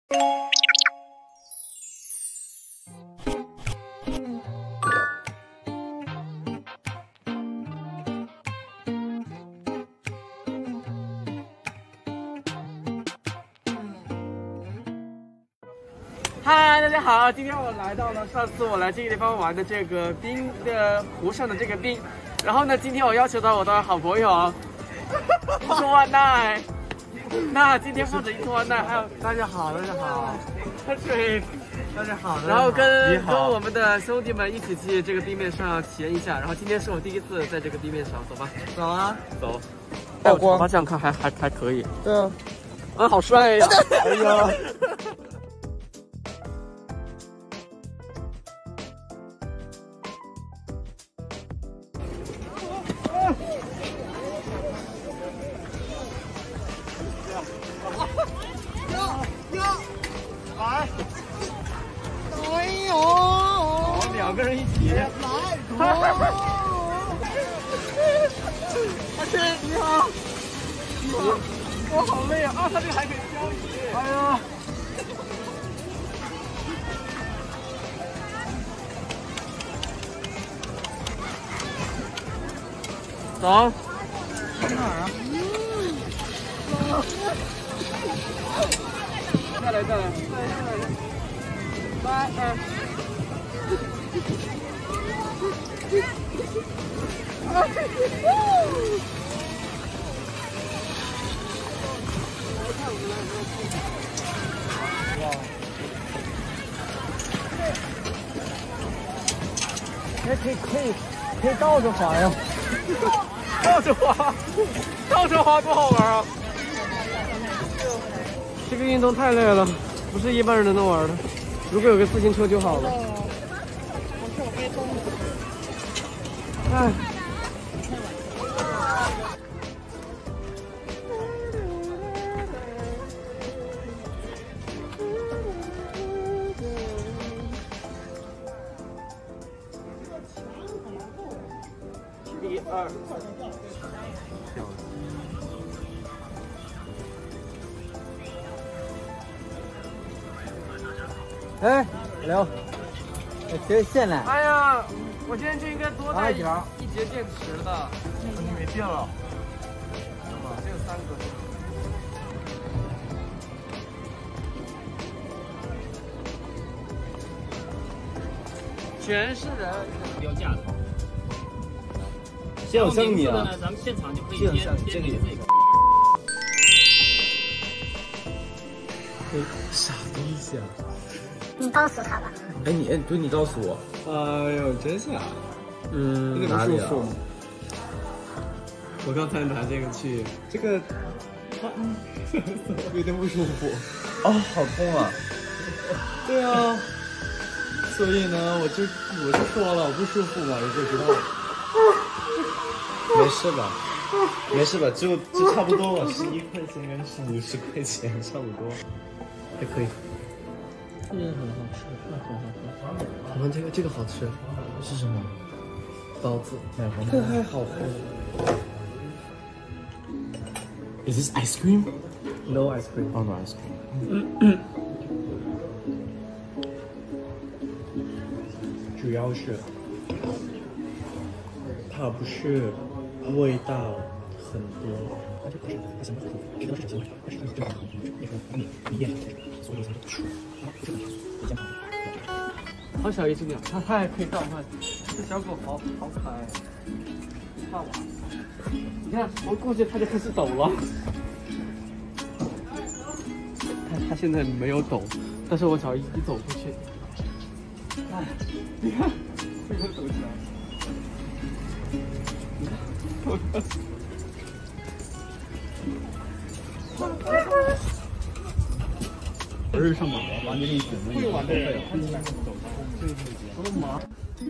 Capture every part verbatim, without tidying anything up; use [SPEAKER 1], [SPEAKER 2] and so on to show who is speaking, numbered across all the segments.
[SPEAKER 1] 嗨，大家好！今天我来到了上次我来这个地方玩的这个冰的湖上的这个冰，然后呢，今天我邀请到我的好朋友托万奈。那今天不止一托万奈，还有大家好，大家好，他是大家好，然后跟跟我们的兄弟们一起去这个冰面上体验一下。然后今天是我第一次在这个冰面上，走吧，走啊，走。哎，我方向看还还还可以。对啊，啊，好帅呀！哎呀。来，哎呦，好，两个人一起来，阿天你好，我我好累啊！啊，他这个还可以漂移，哎呀，走，去哪儿啊？再来，再来，再来，再来，三二。哇！可以可以可以可以倒着滑呀！倒着滑，倒着滑多好玩啊！这个运动太累了，不是一般人能玩的。如果有个自行车就好了。哎。一二。哎，刘，哎，这线呢？哎呀，我今天就应该多带一一节电池的。你没电了？是吗？只有三个。全是人。标价的。先有生米啊！咱们现场就可以先先给自己。啥东西啊？
[SPEAKER 2] 你告诉他吧。
[SPEAKER 3] 哎，你哎，不是你告诉我。
[SPEAKER 1] 哎呦，真是啊。
[SPEAKER 3] 嗯，哪里啊？
[SPEAKER 1] 我刚才拿这个去，这个，有点不舒服。
[SPEAKER 3] 哦，好痛啊！
[SPEAKER 1] 对啊。所以呢，我就我就说了，我不舒服嘛，你就知道。
[SPEAKER 3] 没事吧？没事吧？就就差不多了，十一块钱跟是五十块钱差不多，
[SPEAKER 1] 还可以。这个很好吃，很好喝。我看这个这个好吃，
[SPEAKER 3] 是什么？
[SPEAKER 1] 包子，
[SPEAKER 3] 奶黄包。
[SPEAKER 1] 这还好喝。
[SPEAKER 3] Is this ice cream?
[SPEAKER 1] No ice cream.
[SPEAKER 3] Oh, no ice cream.
[SPEAKER 1] 主要是它不是味道很多。它这不是它想法很丰富，这都是小它是一正常的那个米米面所有的都是这个很健康。好小一只鸟，它它还可以召唤。这小狗好好可爱，看我，你看我过去它就开始抖了。它它现在没有抖，但是我只要一一走过去，哎，你看这个抖起来，你看，不是上马了，玩这个选择会玩的人，他就在走，这个什么马？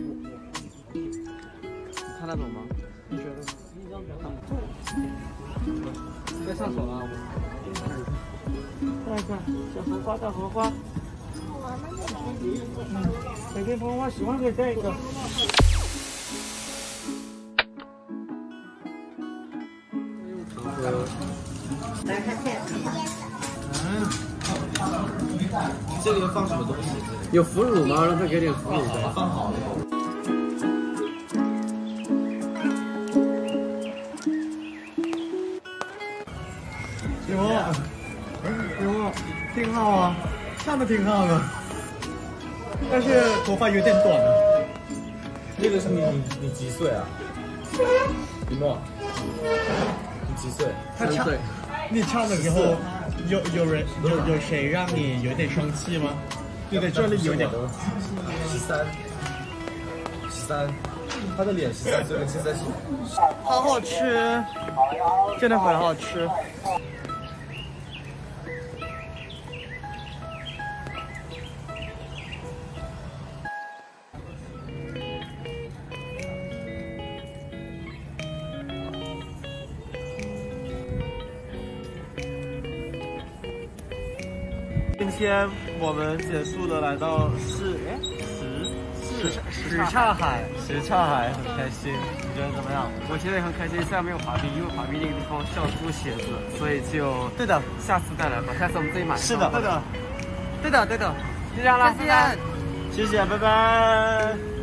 [SPEAKER 1] 你看得懂吗？你觉得呢？该上手了，看一看小荷花，大荷花。嗯，北京红花喜欢给这个。来看片。嗯。
[SPEAKER 3] 这个放什么东西？
[SPEAKER 1] 有腐乳吗？让他给点腐乳呗。
[SPEAKER 3] 放好了。
[SPEAKER 4] 有有挺好啊，唱的挺好的，但是头发有点短了。
[SPEAKER 3] 那个是你你你几岁啊？李默，你几岁？
[SPEAKER 4] 他唱，你唱的时候有有人有有谁让你有点生气吗？对对，这里有点。
[SPEAKER 3] 十三，十三，他的脸十三岁，现在是。
[SPEAKER 4] 好好吃，真的很好吃。今天我们结束的来到是哎什什什刹海，什刹海很开心，你觉得怎么样？
[SPEAKER 1] 我觉得也很开心，虽然没有滑冰，因为滑冰那个地方需要租鞋子，所以就
[SPEAKER 4] 对的，
[SPEAKER 1] 下次再来吧，下次我们自己买。
[SPEAKER 4] 是的，对的，
[SPEAKER 1] 对的，对的，就这样了，再见，
[SPEAKER 4] 谢谢，拜拜。